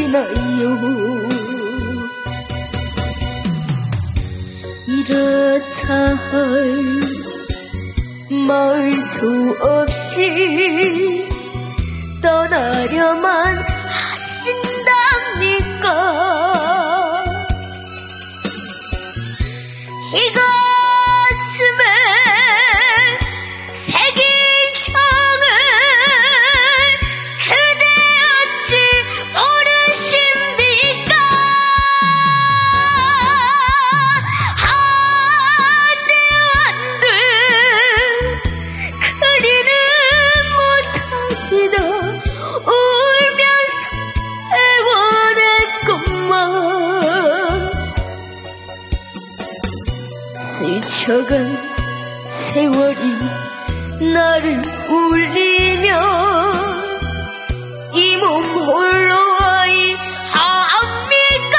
하나요. 이렇다 할 말도 없이 떠나려만 하신답니까? 이 가슴에 새긴 정을 그대 어찌 모르십니까? 한들 그리는 못합니다. 울면서 애원했건만 스쳐간 세월이 나를 울리며 이 몸 홀로 아이합니까?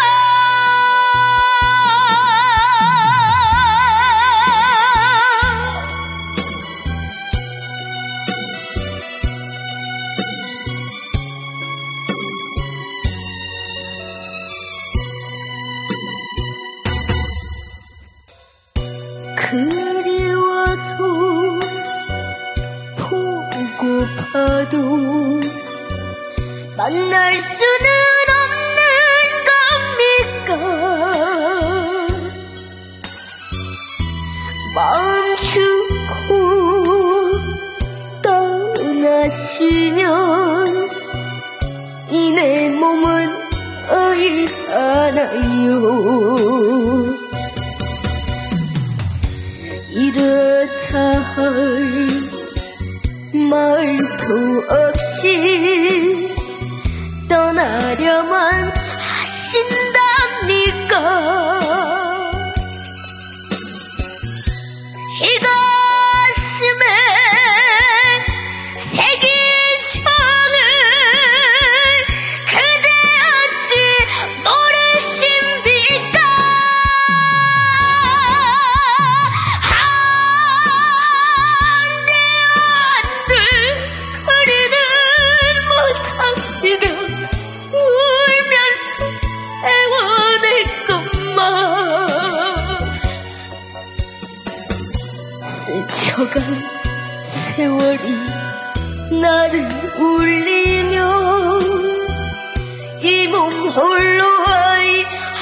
그리워도 보고파도 만날 수는 없는 겁니까? 마음 주고 떠나시면 이 내 몸은 어이 하나요. 이렇다 할 말도 없이 떠나려만 하신답니까? 이 가슴에 새긴 정을 그대 어찌 모르십니까? 스쳐간 세월이 나를 울리며 이 몸 홀로 아이합니까?